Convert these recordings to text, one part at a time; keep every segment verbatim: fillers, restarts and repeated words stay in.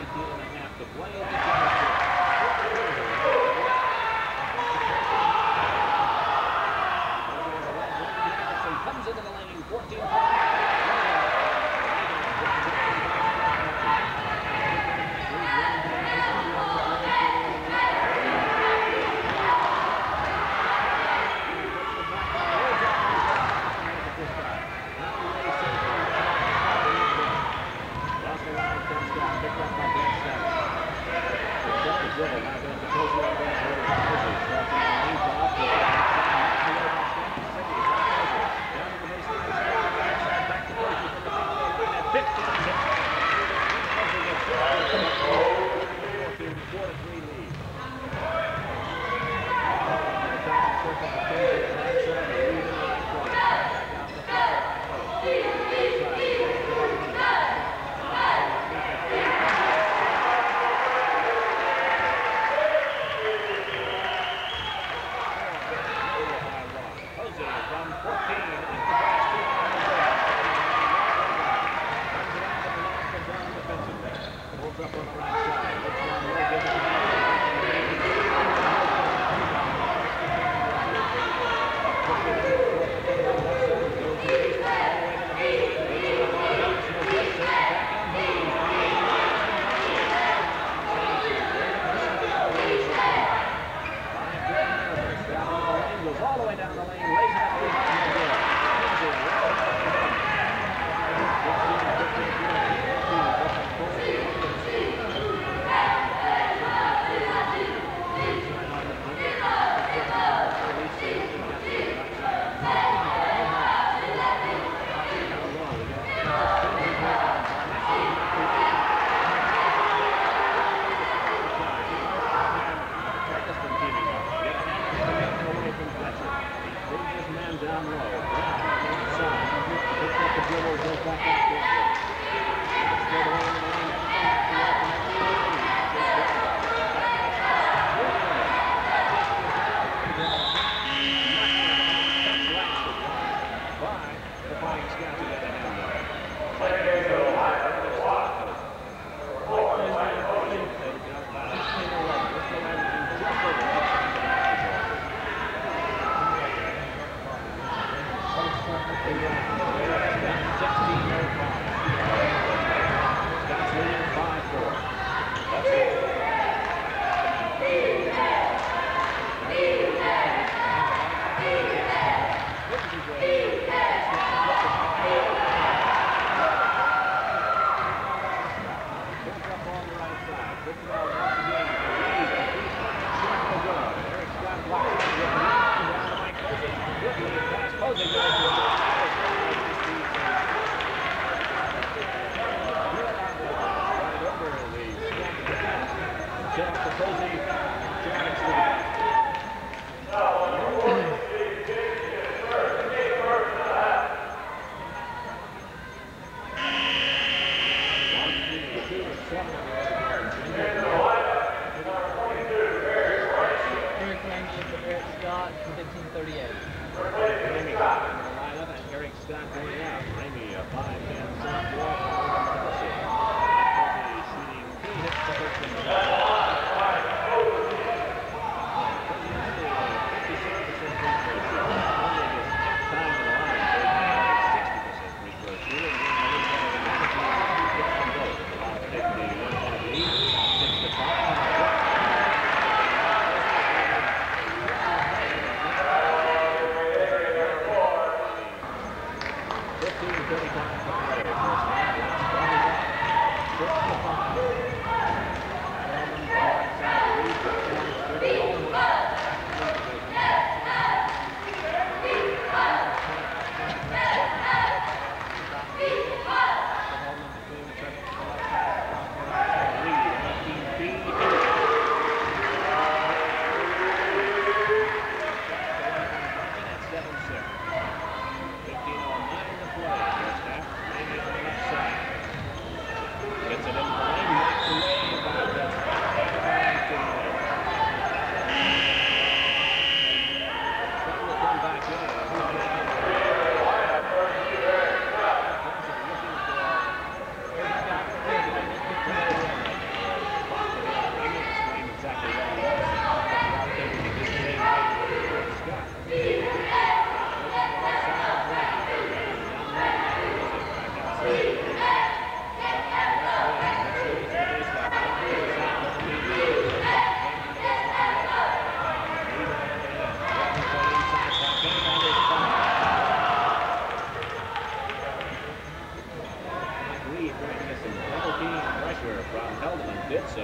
eighteen and a half to play in the championship. Comes into the lane, fourteen.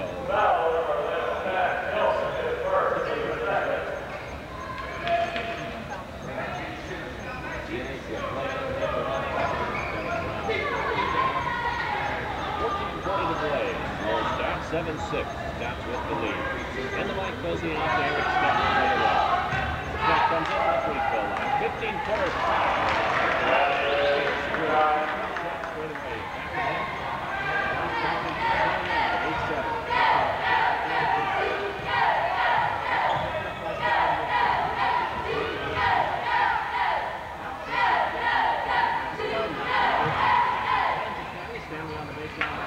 seven six. Stats with the lead. And the mic cozy enough to Eric Scott right away. The shot comes in the free throw line. fifteen footers. Straight away. eight seven. Stanley on the baseline.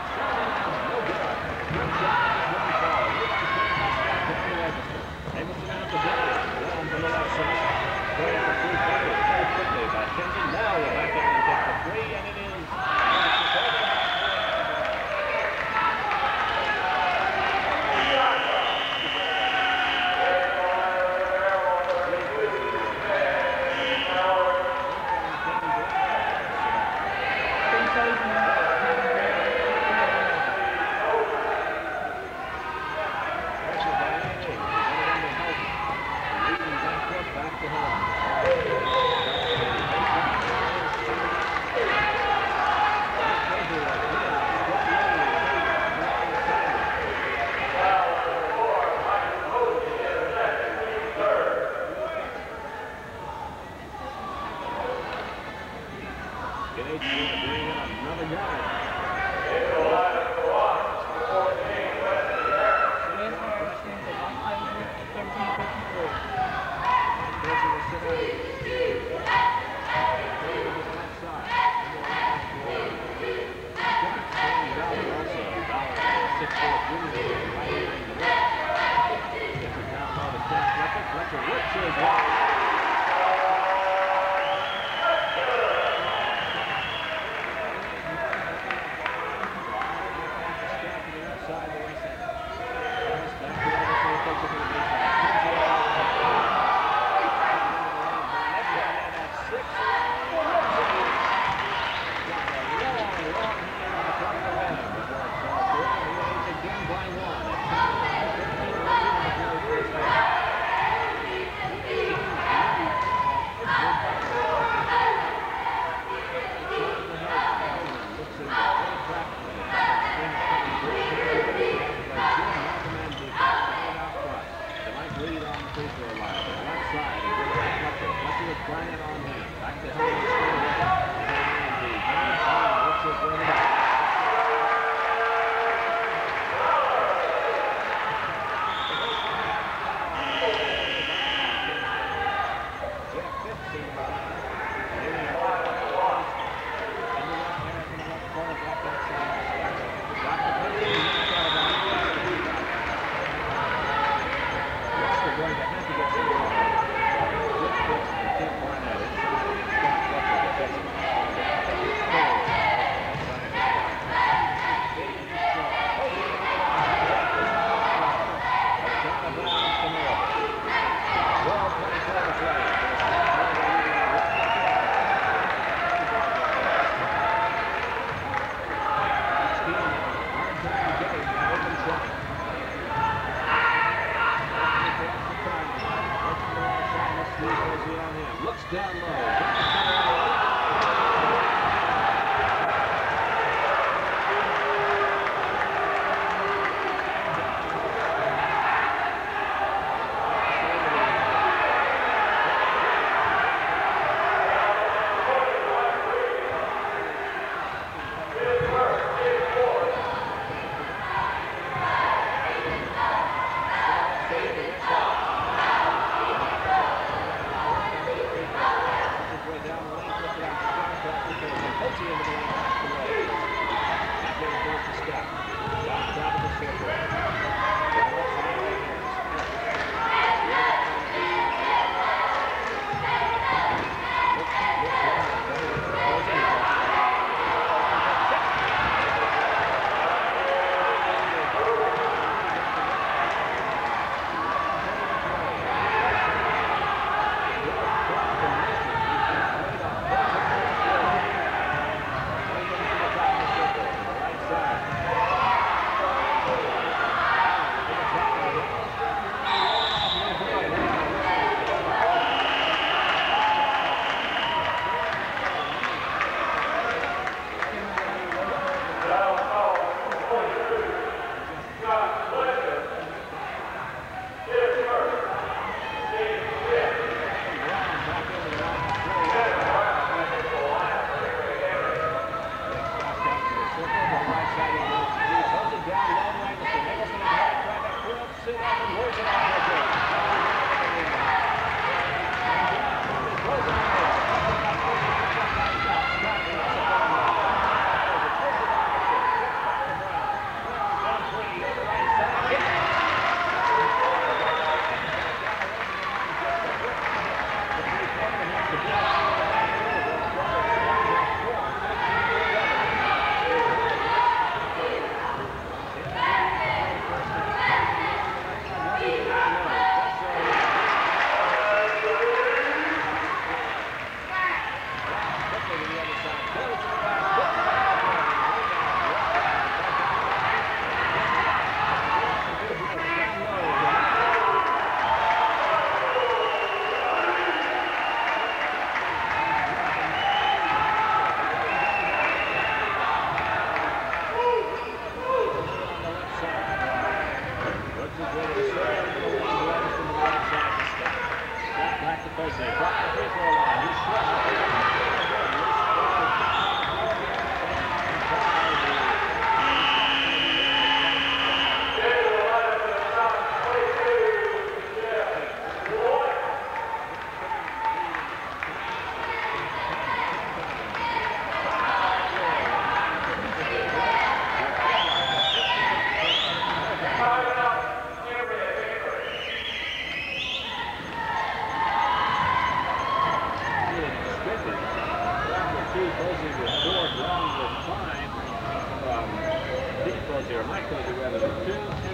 Hamilton out the ball. Down to the left side. Going for three quarters. Very quickly by Kenton. Now we're back in and take the three, and it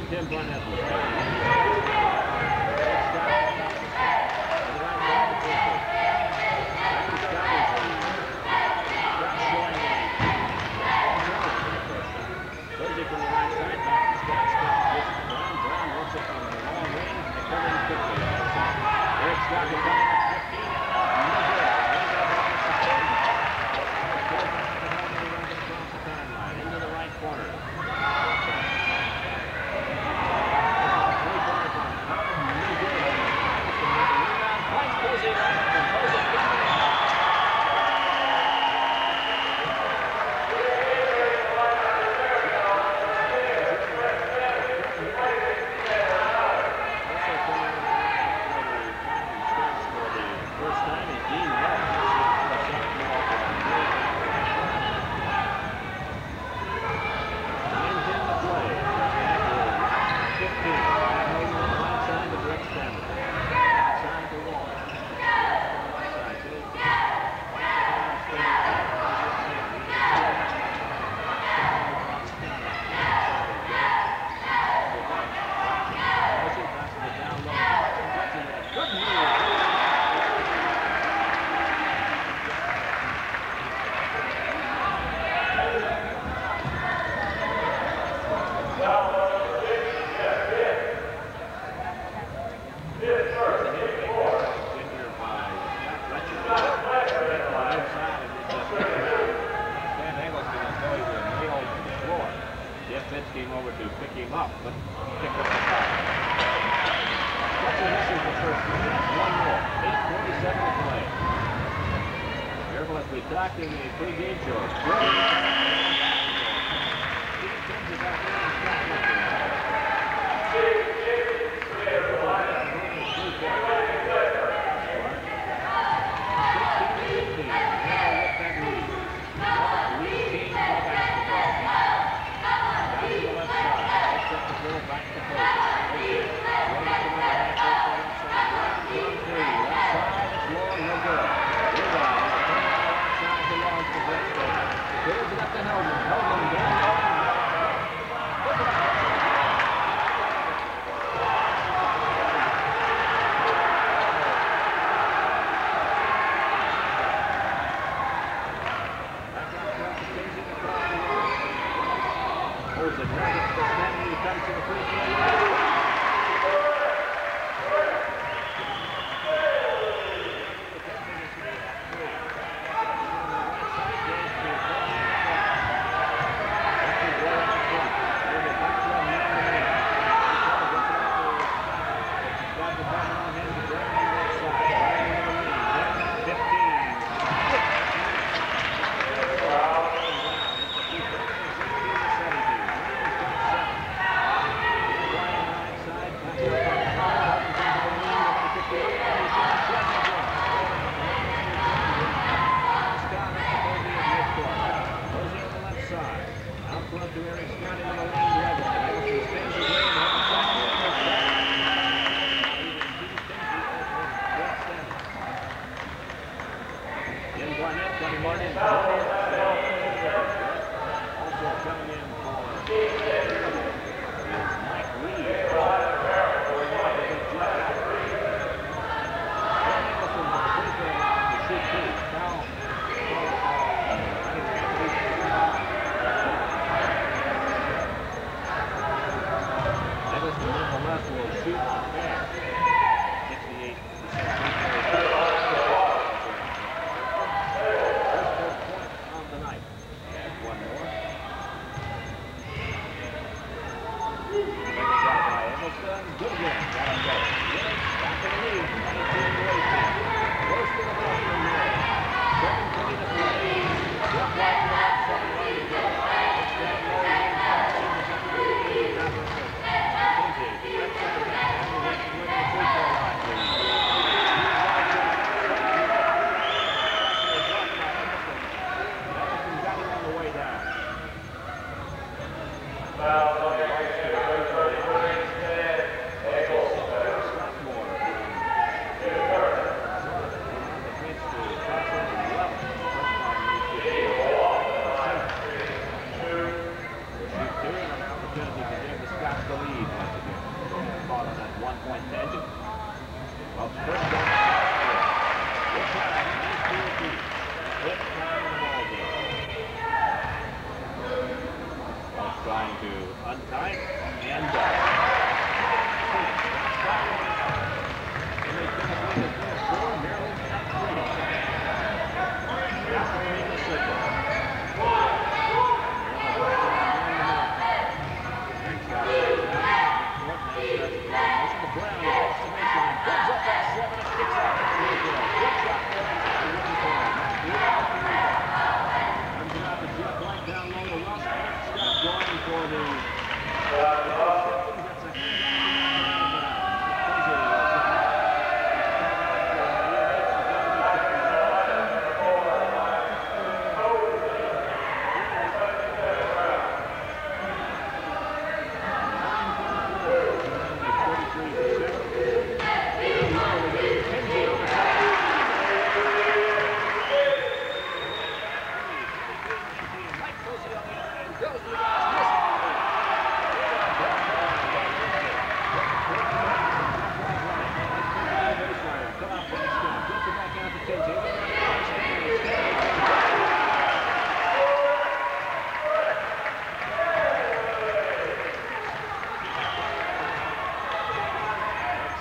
Tim Barnett was there. Let's start. On the right side, the first base. Randy Scott is in. Scott showing a Rosie from the right side, back to Scott. Scott gets to Brown. Brown looks up on the long range. They come in quickly. Eric Scott is coming up fifteen. No good. Across the timeline into the right corner. Came over to pick him up, but picked up the ball. Fletcher misses the first one. One more. eight forty-seven to play. Careful as we talked in the pregame show.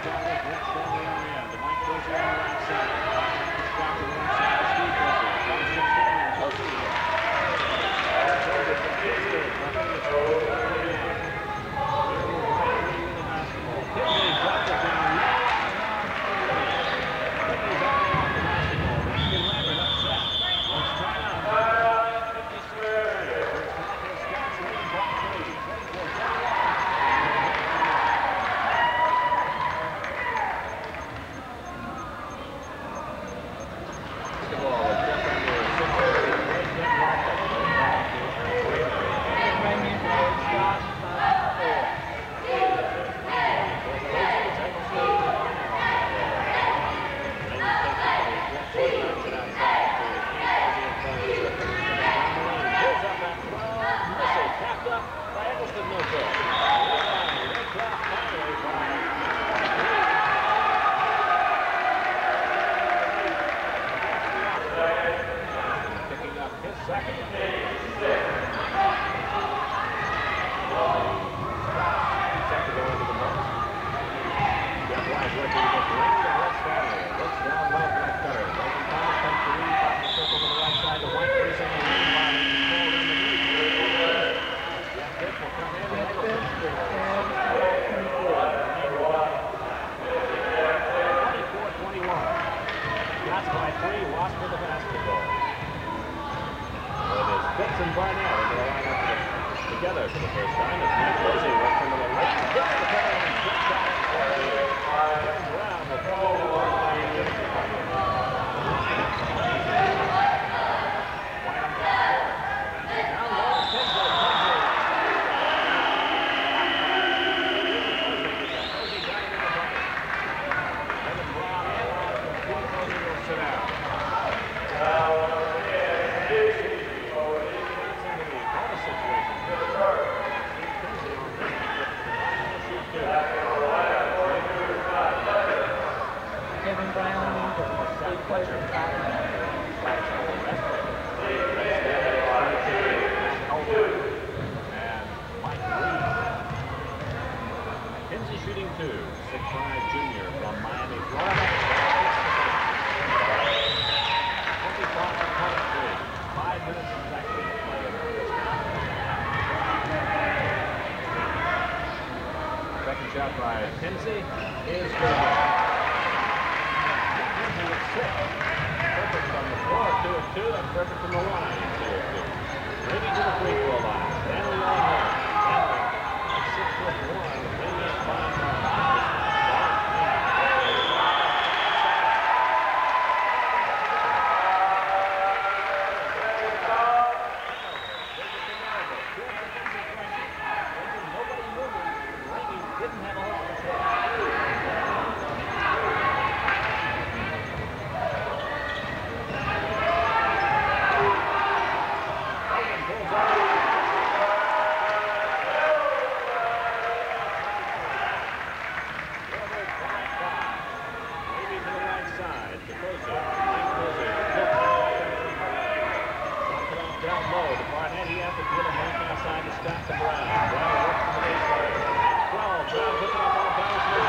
Chargers, Brett Stanley on the end. The Mike Posey on the right side. Scott to the right side. Steve Posey. From sixteen. Posey. Chargers from Pittsburgh. Nothing to throw. Kidney drops it down. Kidney's out of the basketball. Rankin Lambert upset. Let's try it out. fifty-six. Scott's leading by three. twenty-four twenty-one. Together for the first time. It's Mike Posey works into the left. Gets the cover and gets out. Turns around. The throw to the line. White on the floor. Down low. Tinsley. Posey got it in the bucket. Kevin Brown and Steve Posey will sit down. Kevin Brown, Steve Fletcher, and Mike Reed. Kinsey shooting two, six five junior from Miami, Florida. twenty-five twenty-three, five minutes exactly to play in the first half. Second shot by Kinsey is good. Perfect from the floor, two of two, and perfect from the line, two of two. Maybe to the free throw line. Stanley on home. Stanley, six foot one, maybe at five nine. Nobody moving. Rankin didn't have a whole control. Scott to Brown. Brown works from the baseline. twelve. Brown puts it up on the bounce.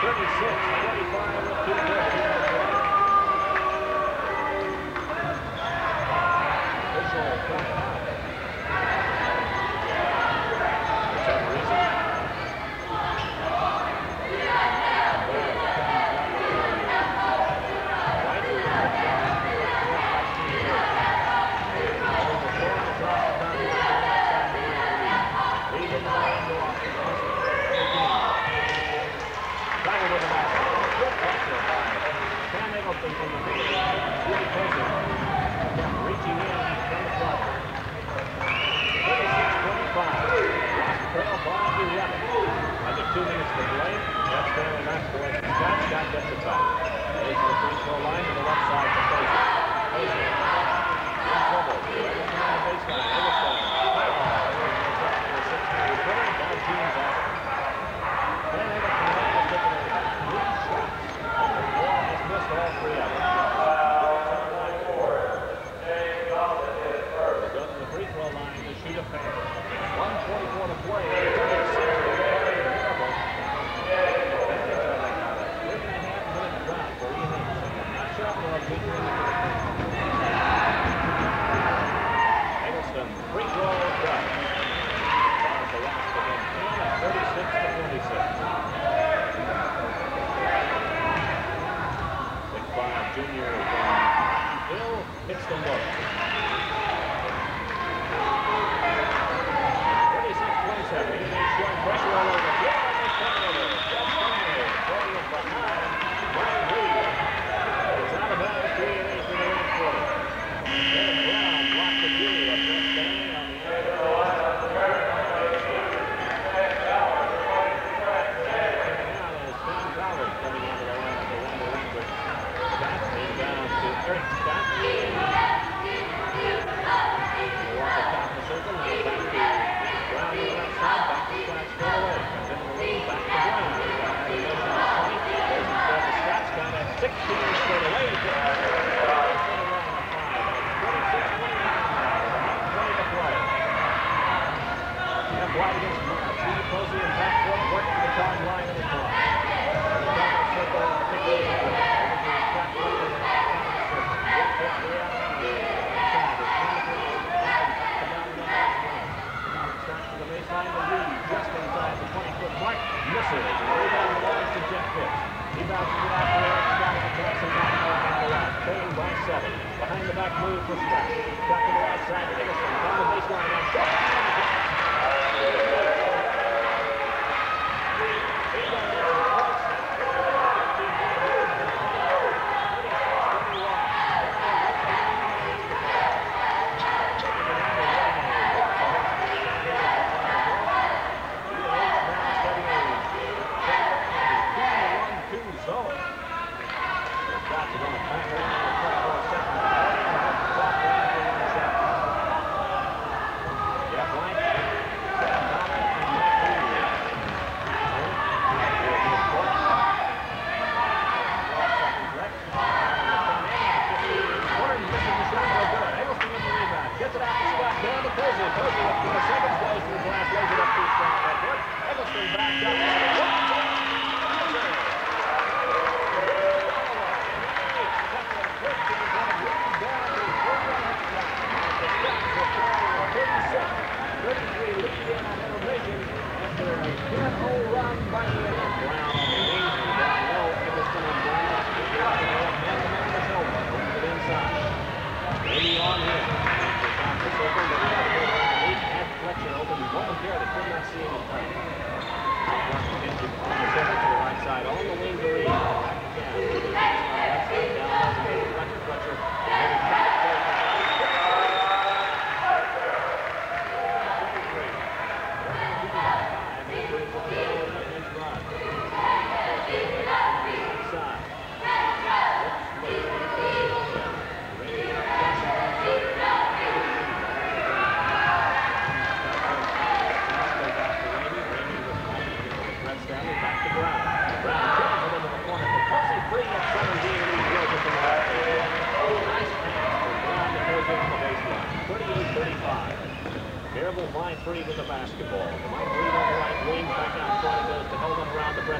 thirty-six twenty-five with two fifty. Official timeout. For some reason. Two minutes to play. That's fairly nice for Scott. Scott gets it back. Goes to the free throw line to the left side for Frazier. Frazier. In trouble. Eggleston on the baseline. Eggleston. Foul. Five teams after. Then Eggleston has taken three shots. The ball has missed all three of them. Goes to the free throw line to shoot a pass. one forty-four to play. Eggleston, free throw shot. Bars the last within ten at thirty-six to twenty-six. six five junior from Hill hits them both. thirty-six twenty-seven. He made short pressure all over the floor. Just finally, Brody is behind. Brian Reed. It's out of bounds, three and eight for the last quarter. Kevin Brown blocked the two. A first down on the other side. Now is Tom Collins coming into the line for one to one, but Scott came down to Eric Scott. He'll walk across the circle and back to Brown on the left side, back to Scott straight away. Comes into the lane, back to Brown. There's instead of Scott. Scott has sixteen straight away. Wide against Brown. Steve Posey and back court work to the top line of the clock. The double circle and the big lead. Over to Scott Porter and the circle. Get this way out on the side. It's twenty-three. Back to down the line. Starts to the baseline to Reed. Just inside the twenty-foot mark. Misses. And rebound belongs to Jeff Pitts. He bounces it out there. Scott is across the back line on the left. Trailing by seven. Behind the back move for Scott. Scott to the right side. Eggleston on the baseline. Now Scott.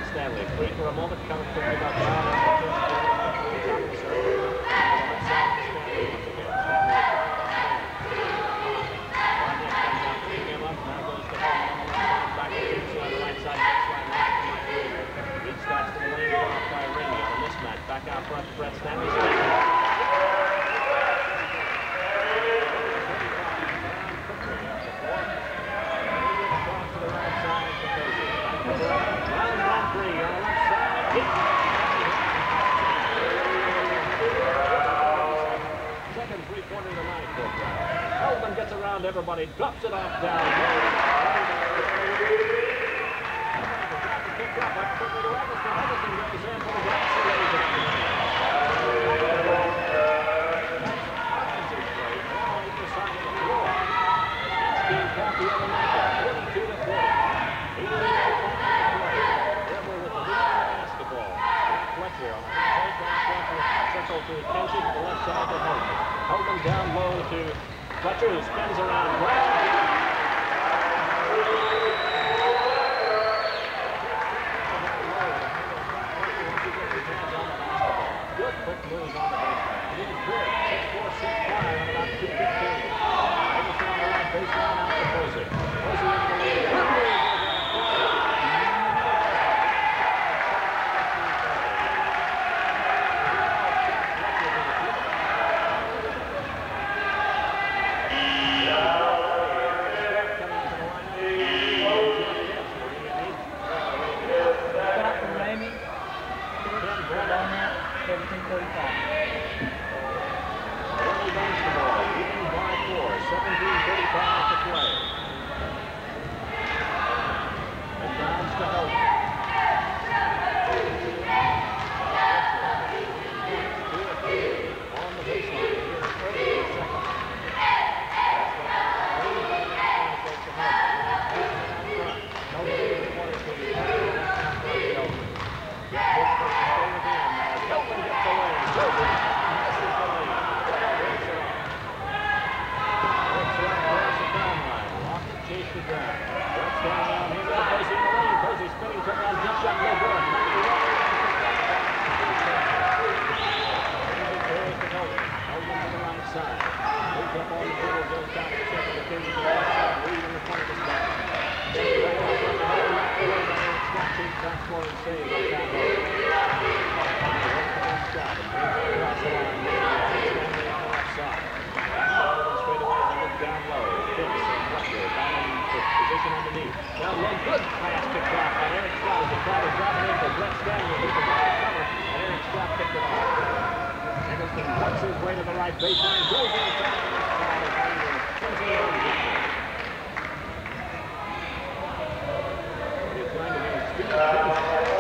Stanley. Free for a moment, covered quickly by Brown. Top of the circle. Left side to Stanley once again. Stanley Barnett comes out, bringing him up. Now goes to Holman on the left side. Back to the on the right side. Baseline right to Mike Reed. Reed starts to the lane, off by Ringy on a mismatch. Back out front to Brett Stanley. Second three-pointer of the night for Brown. Holman gets around everybody, drops it off down. Picked up, up quickly to Everson. Everson goes in for the Rats. He lays it on. The other night, forty-two to forty. Basketball. Fletcher on a high circle to Kenzie to the left side to Holman. Holman down low to Fletcher, who spins around. Good quick moves on the baseline. He's good. six four, six five on about two fifteen. Everson on the right baseline out to Posey. Posey into the lead. seventeen thirty-five to play. And Browns to Holman. On the baseline here in thirty seconds. Holman gets away. Misses the lead. Chase the ground. Brett's down down here with Posey in the lane. Posey spinning, turn around, deep shot, no good. Holman to the right side. Moves up on the dribble, goes down to the second, to Kenzie to the left side, Reed in the front of the spot. Scott takes back for and saves on that low. Scott and brings it across the line. Stanley on the left side. Straight away, they look down low. Fitz and Fletcher down in position underneath. Down low, good pass picked off by Eric Scott as he tried to drop it in for Brett Stanley. He can cover, and Eric Scott picked it off. Eggleston works his way to the right baseline, goes inside the left side of Holman. He's trying to get his speed.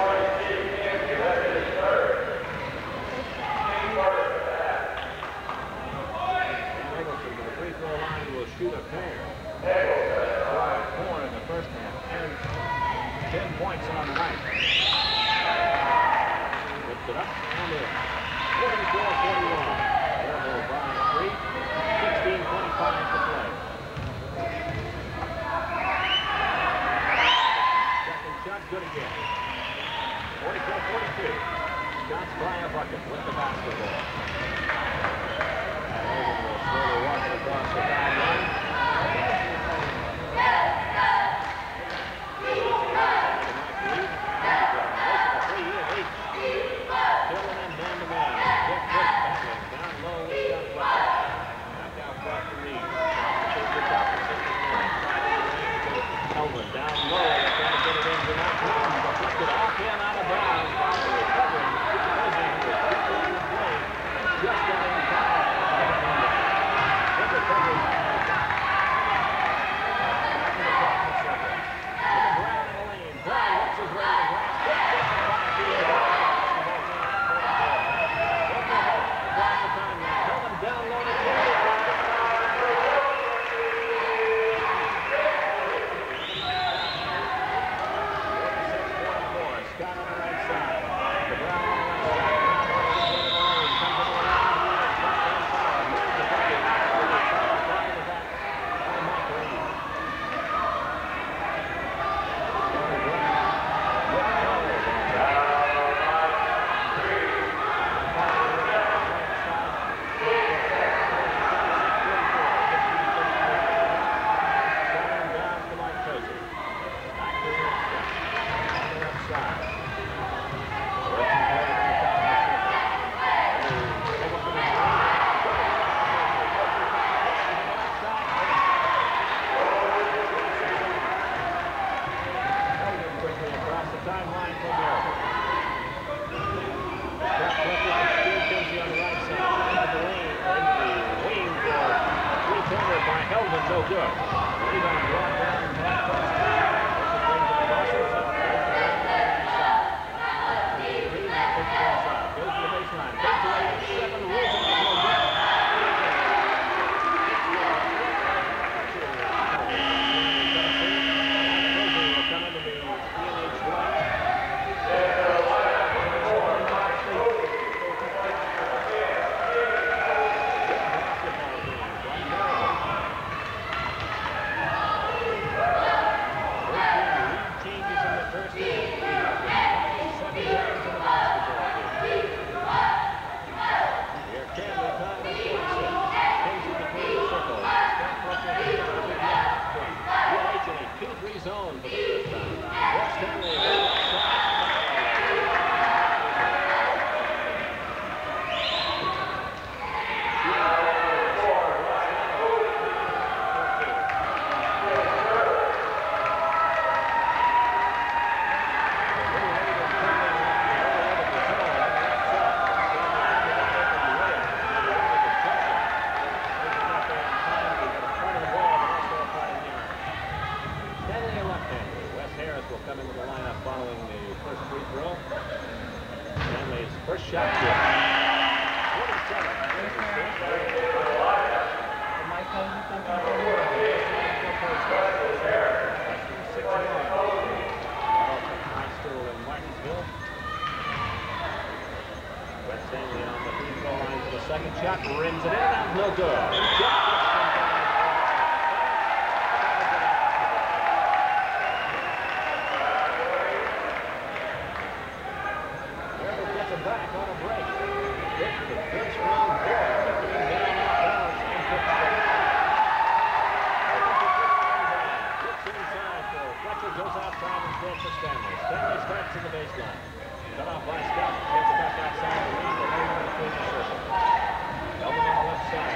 Will shoot a pair. Four in the first half. And ten points on the night. Puts it up and in. forty-four forty-one. Maryville by three. sixteen twenty-five to play. Second shot, good again. forty-four forty-two. Scott's by a bucket with the basketball. Slowly walking across the foul line. Killing him man to man. Get quick battling down low with Scott Fletcher. Back out front to Reed. Holman down low. Trying to get it in to not Brown. Deflected off in out of Brown. Recovering. Posing with quickly in the play. Just got in time. First shot good. forty-seven. Mike Holmes, you think six one. Carlton High School in Martinsville. West Stanley on the free throw line for the second shot. Rims it in. That's no good. Maryville gets it back on a break. It's a good strong ball. Down off balance and puts it back. Gets inside for Fletcher, goes outside instead for Stanley. Stanley starts in the baseline. Cut off by Scott. Gets it back outside the ring. The lane in between the circle. Elvin on the left side.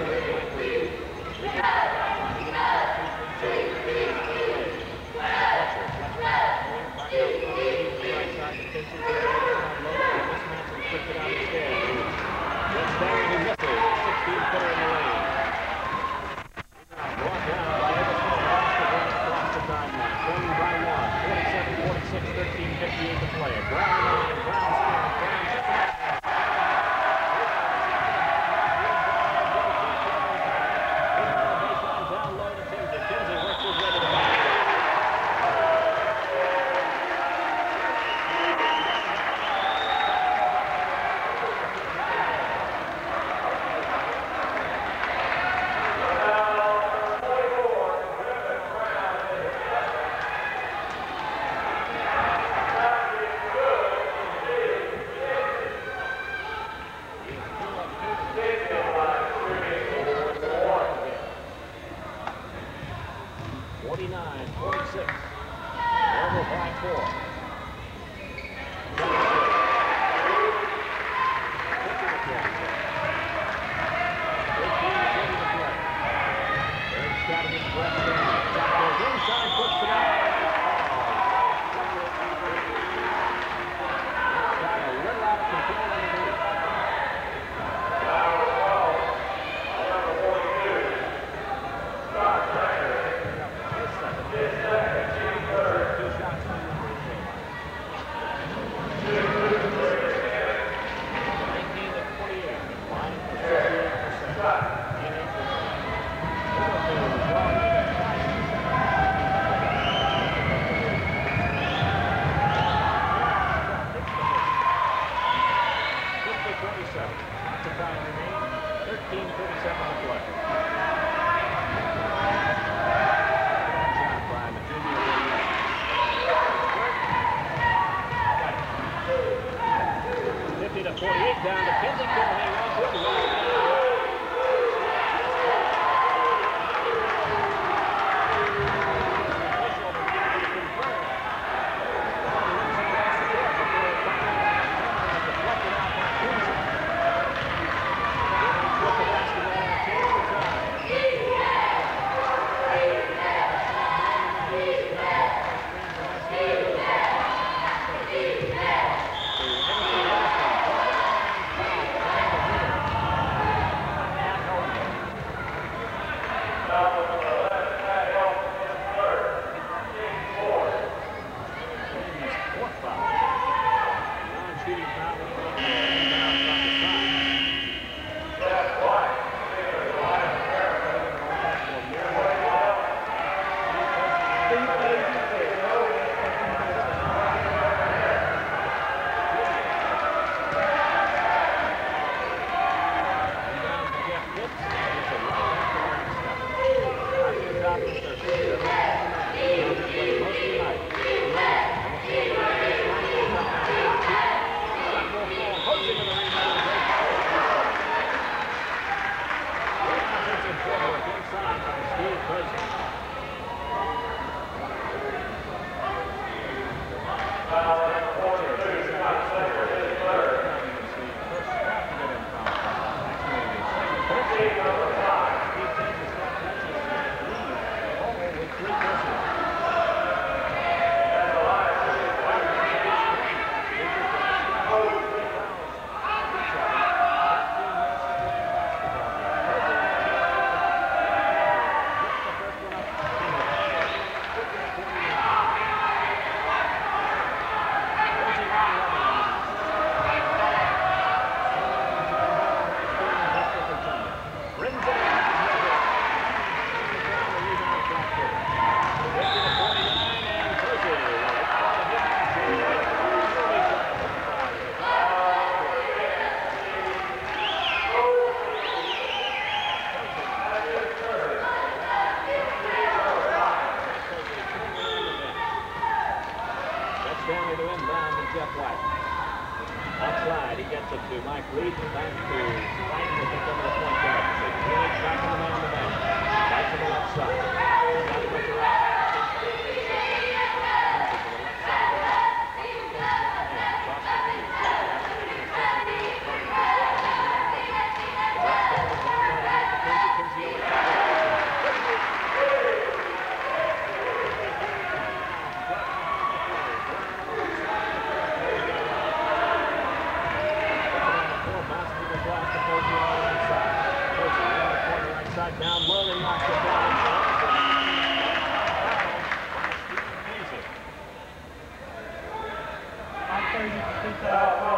Fletcher. Fletcher back out from the right side. Kinsey goes outside low. Mismatch and flipped it out instead. Then Stanley who misses. sixteen footer in the lane. Brought down by Everson Foster across the timeline. Trailing by one. forty-seven forty-six, thirteen fifty-eight to play. Brown line. Brown spin. Brown just out. Baseline down low to Kinsey. Kinsey works his way to the basket. forty-nine forty-six. Maryville by four. Eric's got his breath in. Shot goes inside, puts it out. Got a little out of control in the lead. Two shots from the free throw line. nineteen to twenty-eight. Line for fifty-eight percent. In eight percent. Littlefield drawing even twice. fifty forty-seven. Lots of time remaining. thirteen thirty-seven to play. fifty to forty-eight down to Kinsey. Couldn't hang on to it. Most of the night. side. He gets it to Mike Reed and back to Biden to pick up the point guard position. Reed back in the man on the bench. Back to the left side. He's got pressure out. Down low and knocks it down. I thirty percent.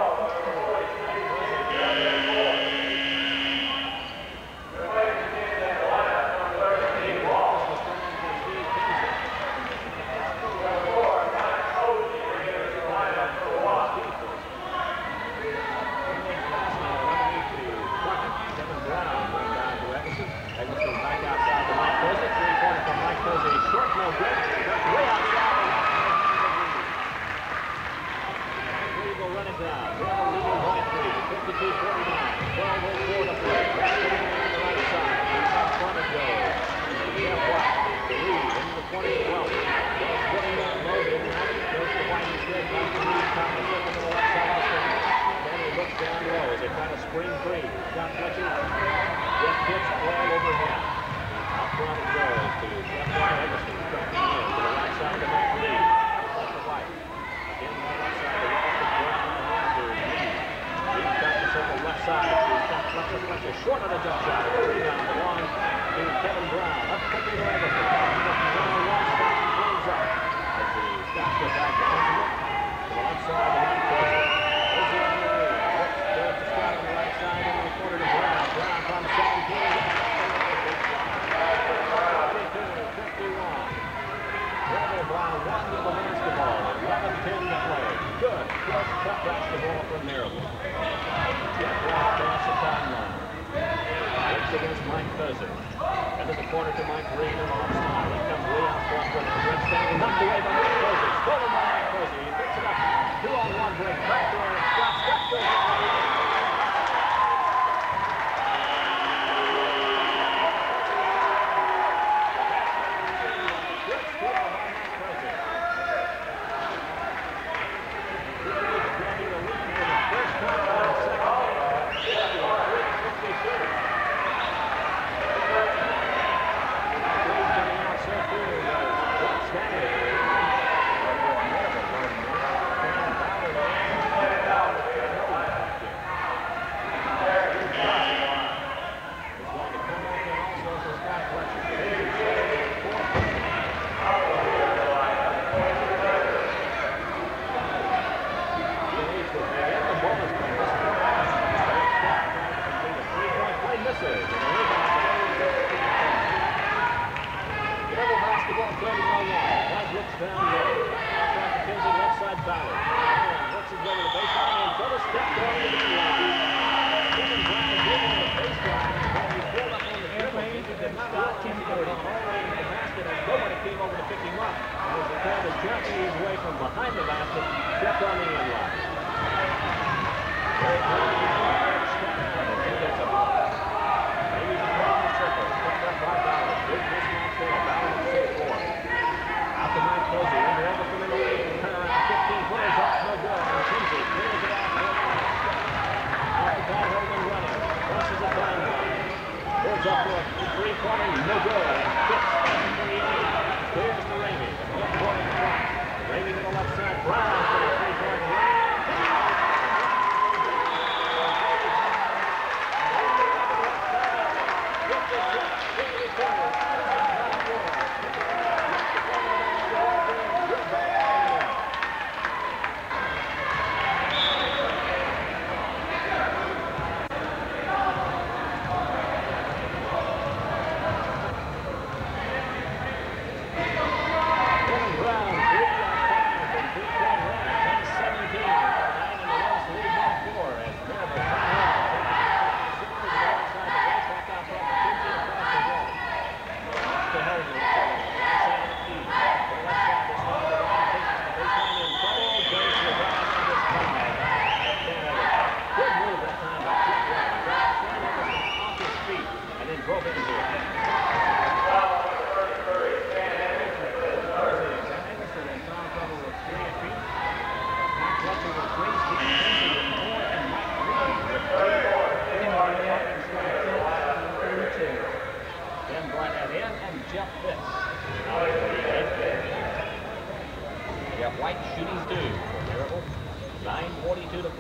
Short on the jump shot. Rebound belongs to Kevin Brown. Up quickly to Everson. Brown one stop and close up. As he stops it back to Benjamin. To the left side to Mike Presley. There's the other way. Looks good to Scott on the right side. In the corner to Brown. Brown from seventeen. fifty-two fifty-one. Rebel Brown one with the basketball. eleven ten to play. Good. Close cut basketball from Maryville. Jeff Brown across the timeline. Works against Mike Fezzer. Into the corner to Mike Green and off side. He comes way out front with it. Red standing knocked away by Mike Fezzer. Stolen by Mike Fezzer. He picks it up. Two on one break. Back door. Scott Scott goes out.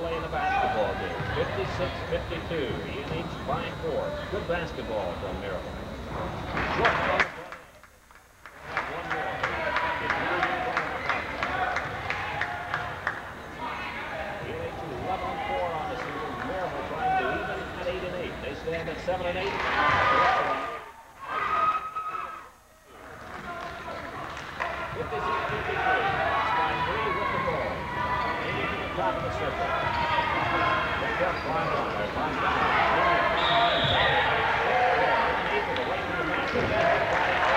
play in the basketball game. fifty-six fifty-two. E N H by four. Good basketball from Maryville. Short ball. One more. E N H is eleven and four on the season. Maryville trying to even at eight and eight. They stand at seven and eight. fifty-six fifty-three. Line three with the ball. Aiming to the top of the circle. Picked up by Bonner. By Bonner. Away from the basket.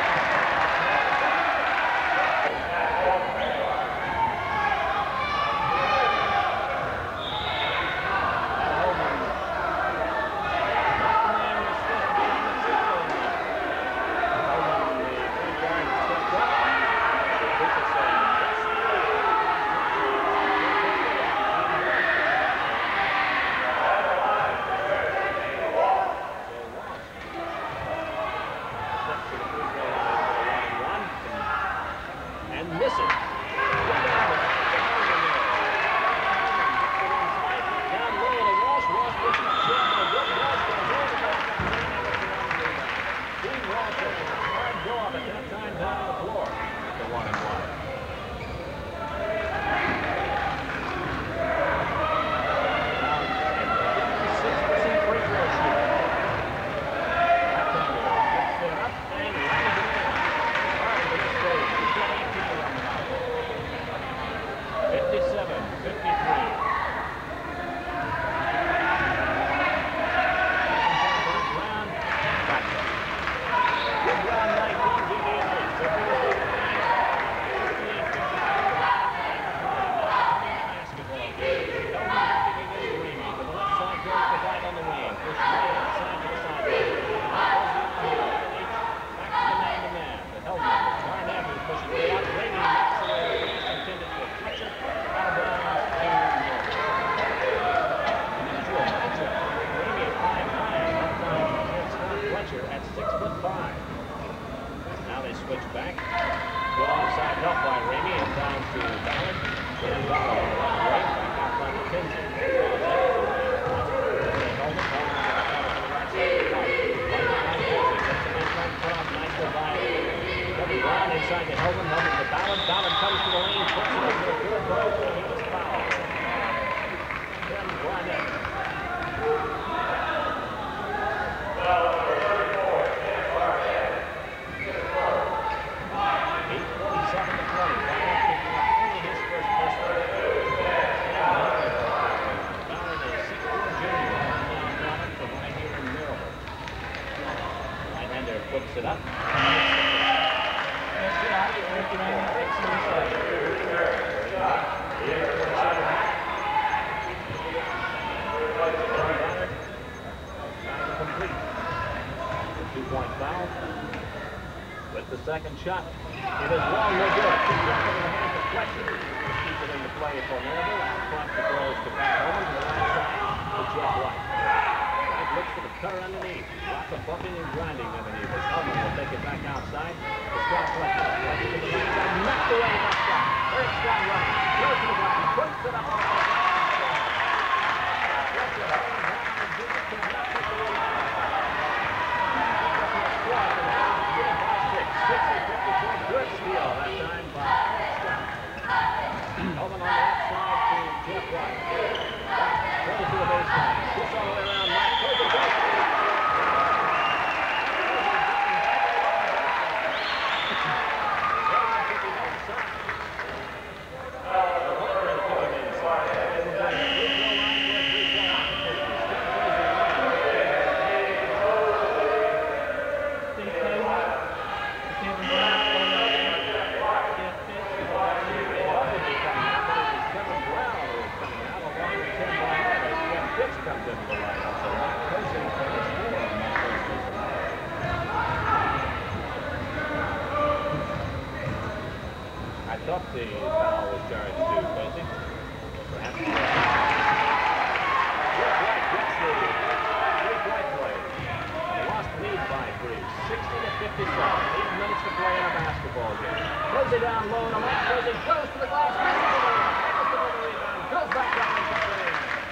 Second shot. It is long, no good. Good shot in the hands of Fletcher. Keep it into play for Maryville. Out front to throws to back over to the right side to Jeff White. White looks for the cutter underneath. Lots of bumping and grinding underneath. His helmet will take it back outside to Scott Fletcher. Fletcher to the right side. Knocked away that shot. There's Scott running. Goes to the ground. Puts it up on the Fletcher hangs down and gives it to Fletcher. sixty fifty-four, good steal that time by Scott. Over on the outside to Jeff White. Goes to the baseline. Puts all the way around. Mike goes to the baseline. The foul was charged to Posey. Perhaps. Jeff White gets the three-point play. They lost the lead by three. sixty to fifty-seven. Eight minutes to play in a basketball game. Posey down low and a man. Posey goes to the glass. Goes to the rebound. Goes back down and puts it in.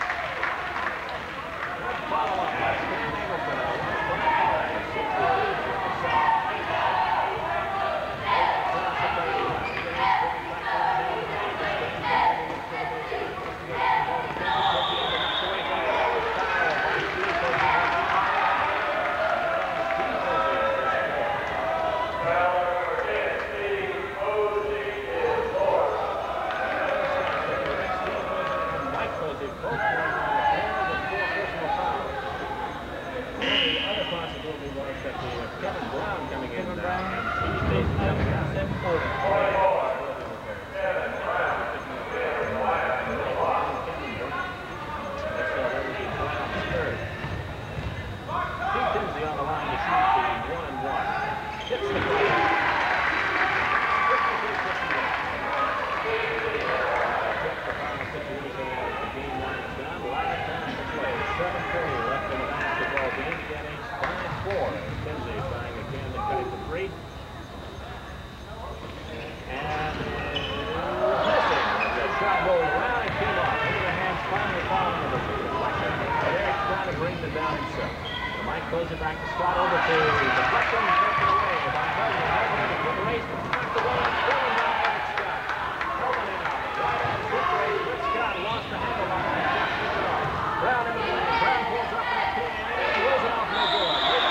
Goes it back to Scott over to the deflection, taken away by Hellman. Hellman in the foot race, knocked away, pulling down Eric Scott. Hellman in out, right on the foot race with Scott, lost the handle on that shot, took it off. Brown in the lane, Brown pulls up that pin, and he rolls it off no good. Looking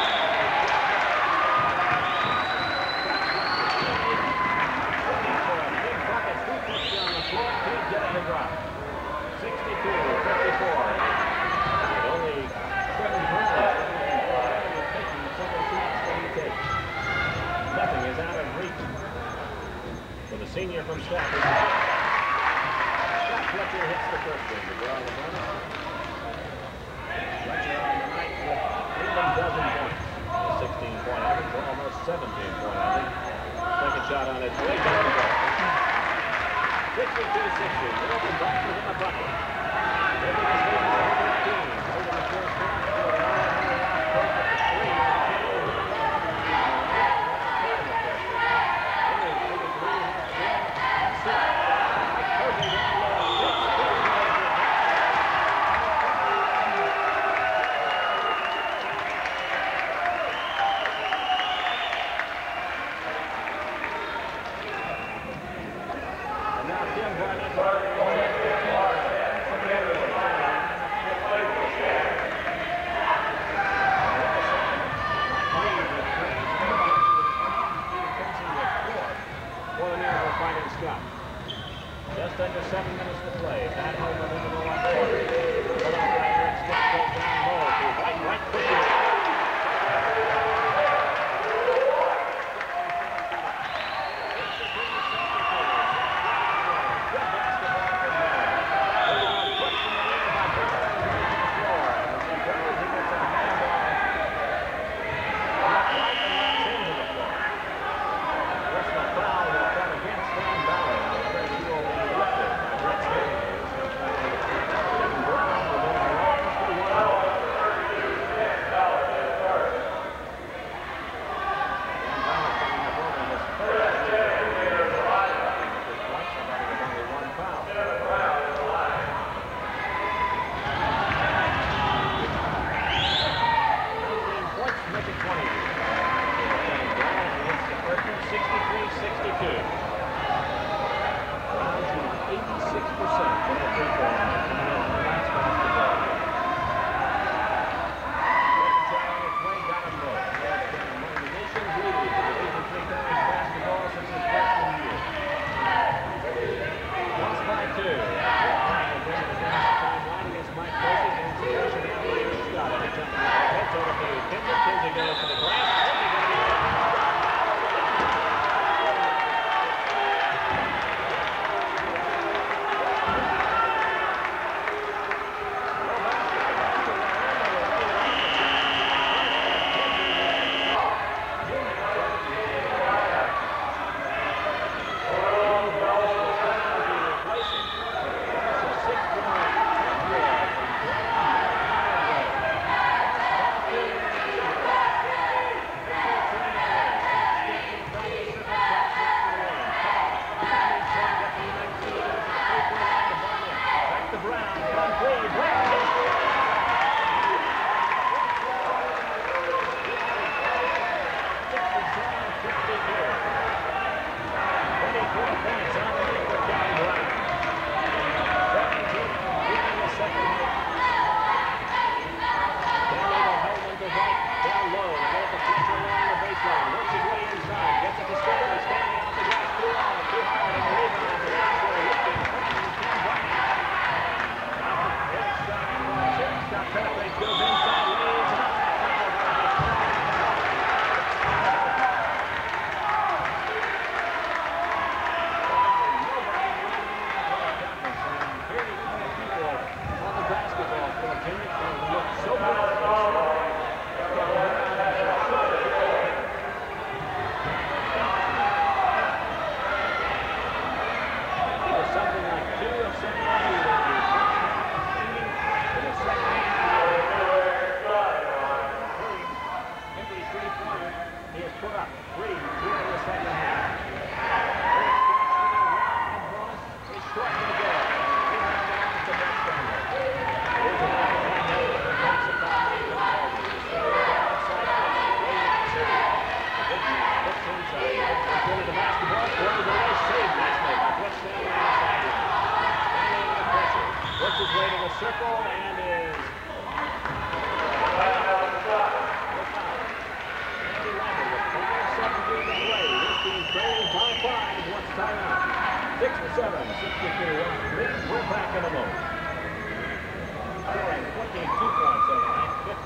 for a big bucket, two puts down the floor, can't get it to drop. sixty-two fifty-four. It only seven points. Nothing is out of reach for the senior from Stafford. Scott Fletcher hits the first one to draw the bonus. Fletcher on the night with even dozen points. A sixteen point average, or almost seventeen point average. Second shot on its way down the goal. fifty-two sixty. Middleton back within a bucket. Taking his lead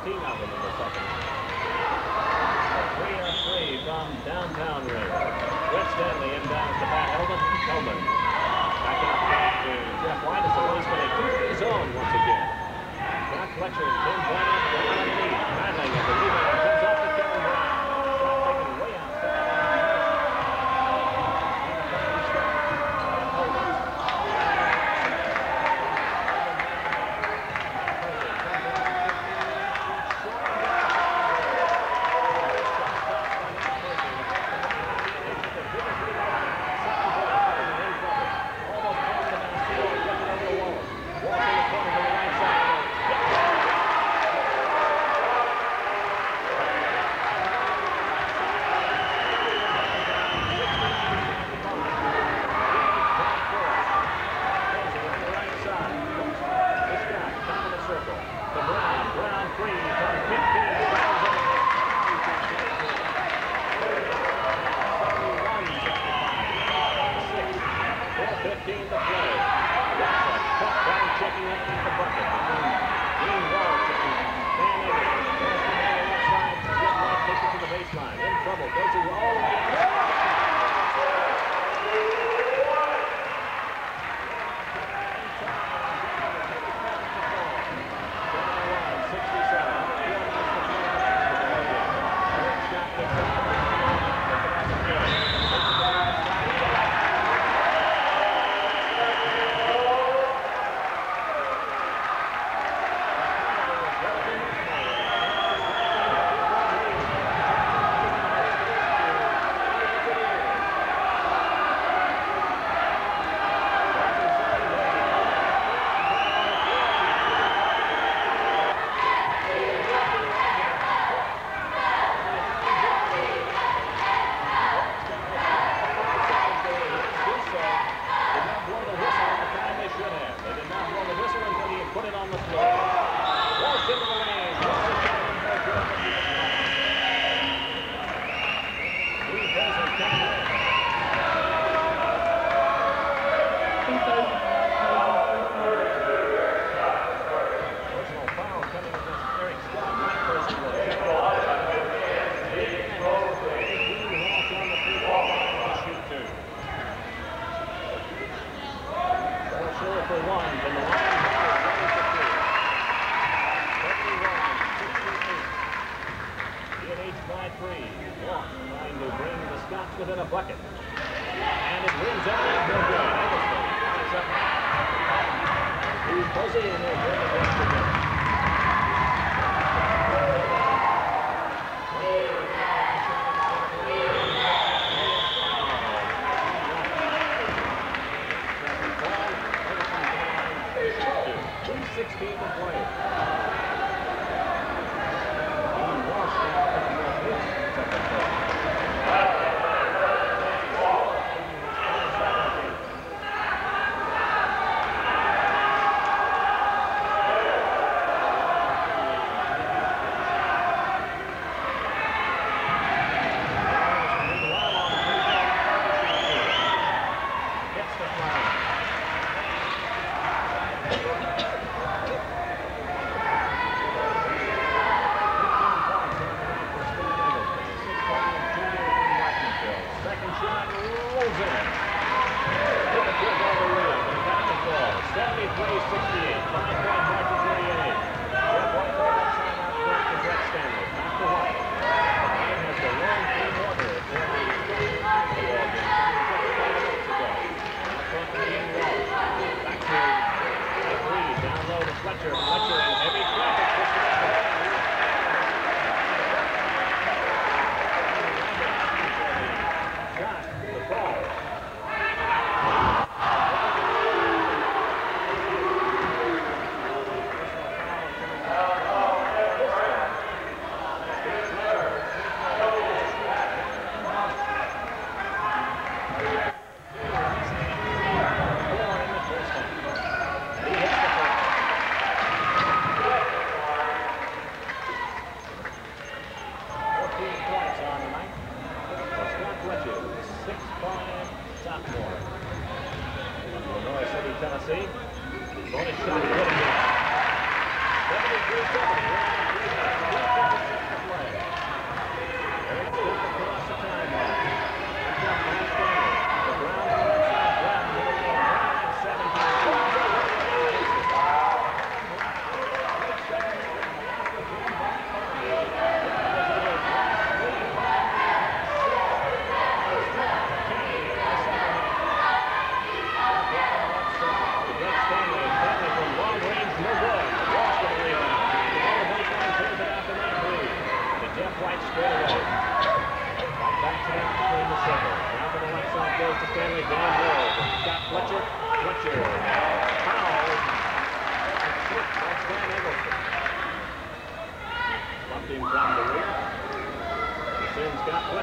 fifteen of them in the second half. A three on three from downtown ring. Brett Stanley inbounds to Pat Hellman. Hellman back out back to Jeff White. It's always been a two-three zone once again. John Fletcher and Tim Brown up the lead. Manling at the rebound comes off to Kevin Brown. Shot taken way outside. Within a bucket. And it wins out. No good. He's Posey and they're bringing it once again. two sixteen to play.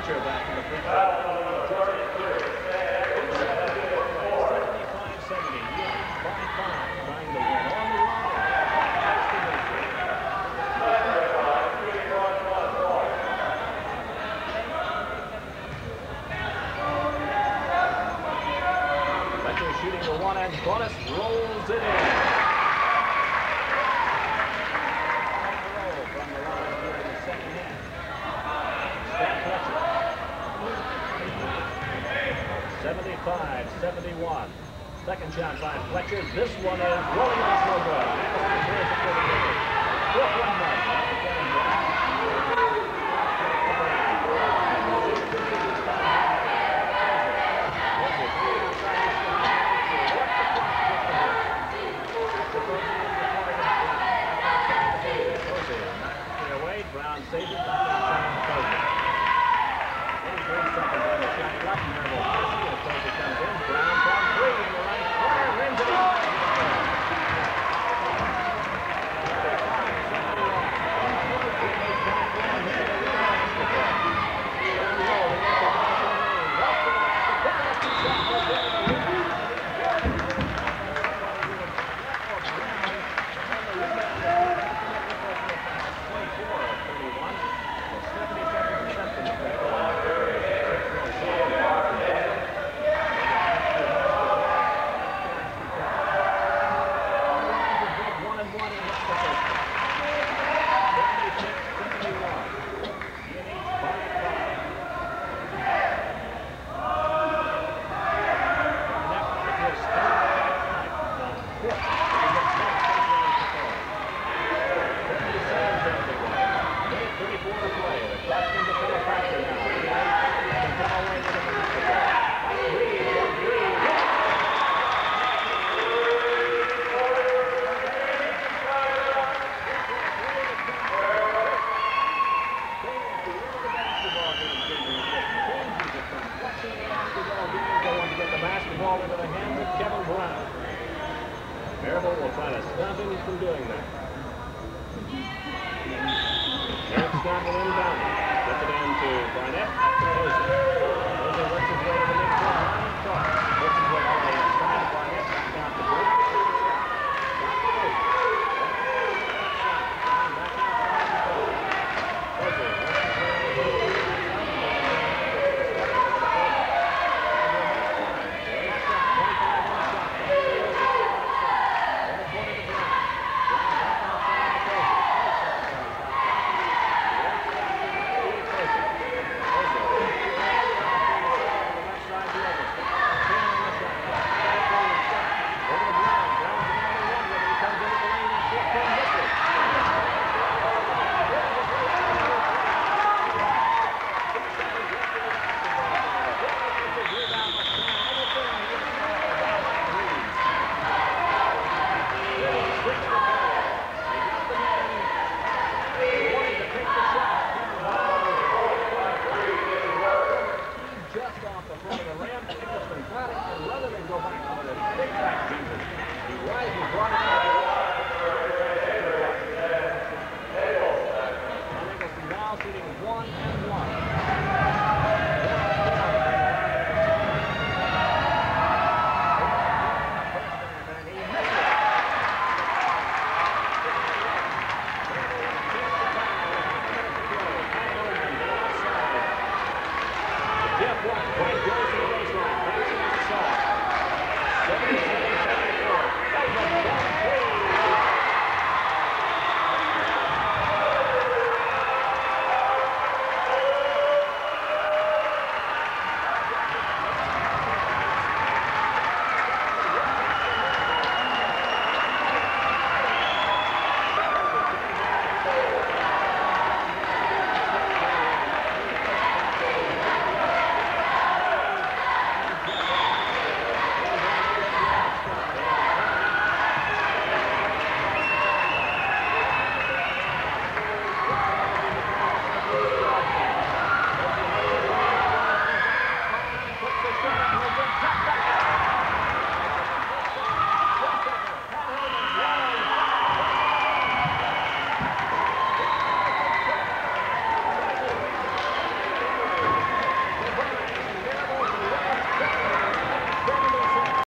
Fletcher back in the free throw. seventy-five seventy. By five. Trying to win on the road. Fletcher shooting the one and Bonus rolls it in. From the line here in the second half. seventy-five seventy-one. Second shot by Fletcher. This one is rolling off no good. Brooklyn Brown saves it. forty-three seconds on the shot clock. Maryville comes in. Brown from three in the right corner. Rims it in. Maryville will try to stop him from doing that. Eric Scott will inbound.